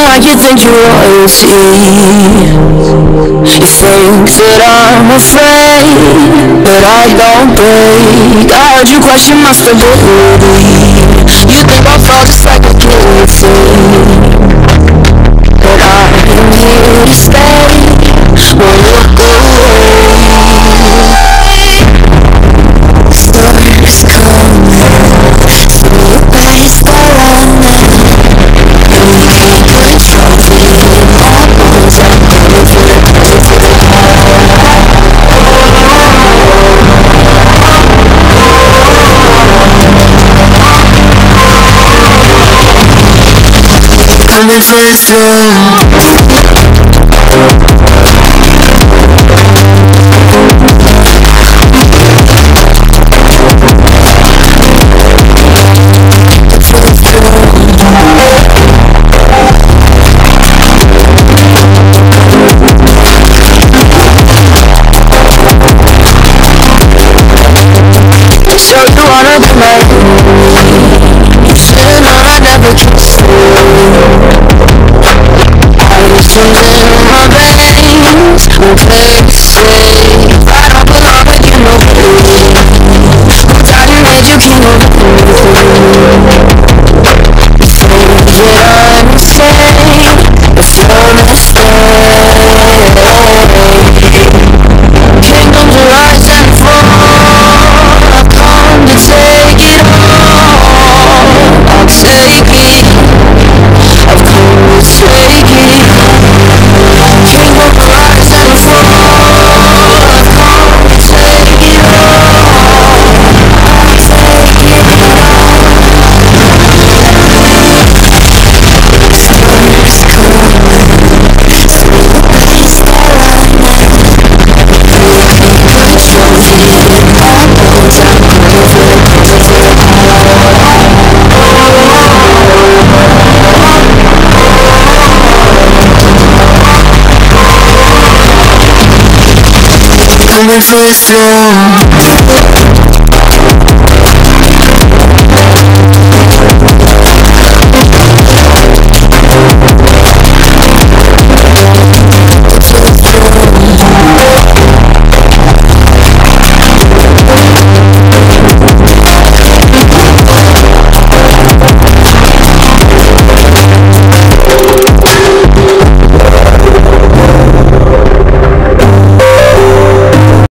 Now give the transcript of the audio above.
like you think you're royalty. You think that I'm afraid, but I don't break. I heard you question my stability. You think I'll fall just like a guillotine, but I'm here to stay. Won't look away. Stars coming through a base that I know. And we can't put a trophy in my bones. I'm coming for the coming for the throne. So you wanna be my enemy? You should've known I'd never trust you. I was chosen in my veins, no place to stay. I don't belong with you, no place. Who taught you made you king of everything? You think that I'm insane, but you're mistaken. Kingdoms rise and fall, I've come to take it all. I'll take it, I've come to take it. Kingdoms rise and fall, I've come to take it all. I'll take it all. Stars coming through the place that I know. Put a trophy in my bones. I'm coming for the coming for the throne.